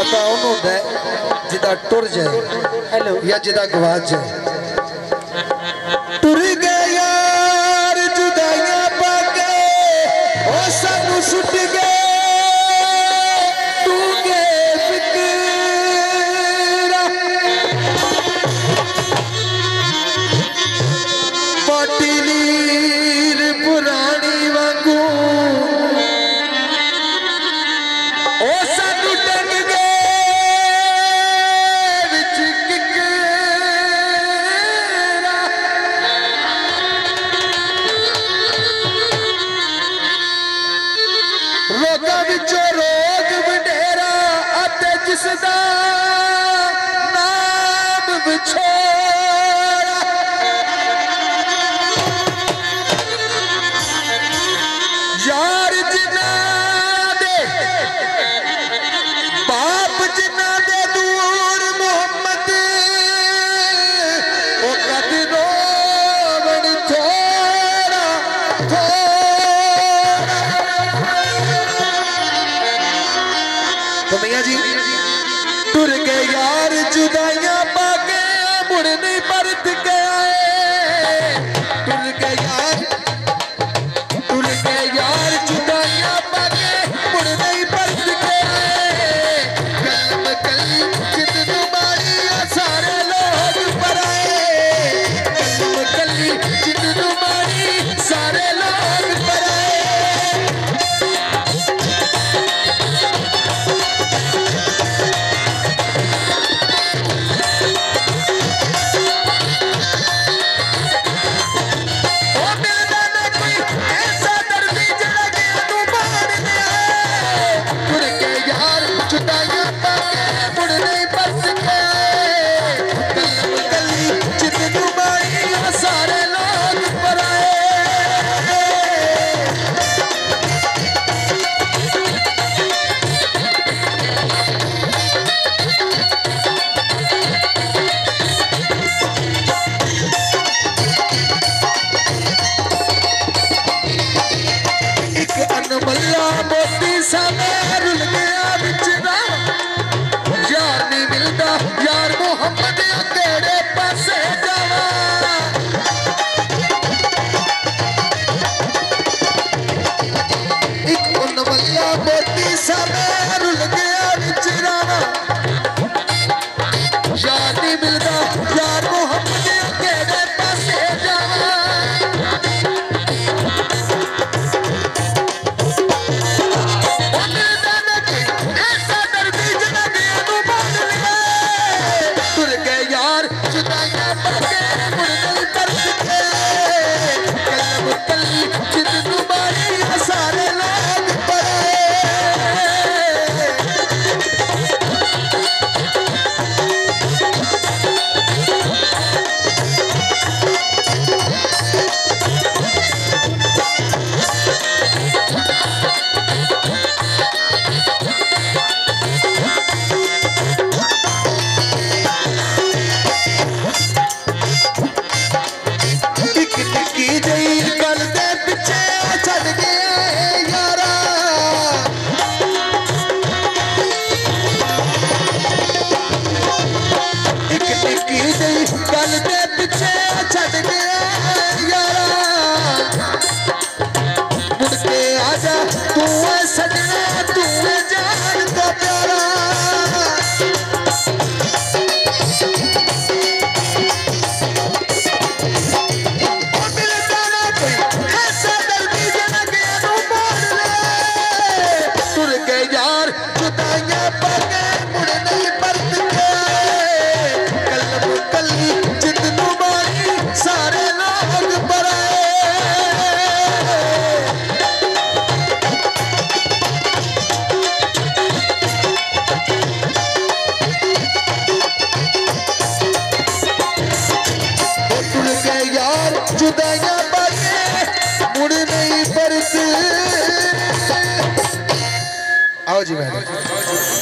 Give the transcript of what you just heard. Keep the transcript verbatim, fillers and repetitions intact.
पता उन्होंने जिदा टुर जाए या जिदा गवाच जाए। टुर गए यार जुदाइयां पाके ओ सानू सुट गए तू गए फिक्रा मोटी नीर पुरानी वांगू ओ सानू टंग गए विच किकरा रोगा विचों रोग वडेरा अते जिसदा नाम विछोड़ा यार जिन्ना दे बाप जिन्ना दे दूर मोहम्मद ओ कद रोवण थोड़ा थोड़ा। तो भैया जी टुर गए यार जुदाइयां पाके मुड़ नहीं परत के आए। टुर गए यार टुर गए यार जुदाइयां पाके मुड़ नहीं परत के आए। कलम कली जिद नुमारी सारे लोग पराए। कलम कली जिद नुमारी सारे लोग पराए। ओ मिलदा ना कोई ऐसा दर्दी जड़ा गया तू बाहर में आए। टुर गए यार जुदाइयां पाके मुड़ नहीं बस के आए। कलम कली जिद नुमारी सारे लोग पराए। एक अनमल्ला मोती सा मैं रुल गया बिच राह। यार नहीं मिलता यार मोहम्मद तेरे पासे जावा। एक अनमल्ला मोती सा मैं रुल गया बिच राह। यार नहीं मिलता यार मोहम्मद तेरे पासे जावा। ओ मिलदा ना कोई ऐसा दर्दी जड़ा गया तू बांध ले। टुर गए यार जुदाइयां पाके मुड़ नहीं परत के आए। कलम कली जिद नुमारी सारे लोग पराए। एक निक्की जही गल दे पिछे छड़ गया यारा। एक निक्की जही गल दे पिछे छड़ गया यारा। मुड़ के आजा तू है सजना तू है जान तो प्यारा। ओ मिलदा ना कोई ऐसा दर्दी जड़ा गया तू बांध ले। टुर गए यार जुदाइयां पाके मुड़ नहीं परत के आए। कलम कली जिद नुमारी सारे लोग पराए। ओ टुर गए यार जुदाइयां पाके मुड़ नहीं परत। आओ जी बहन।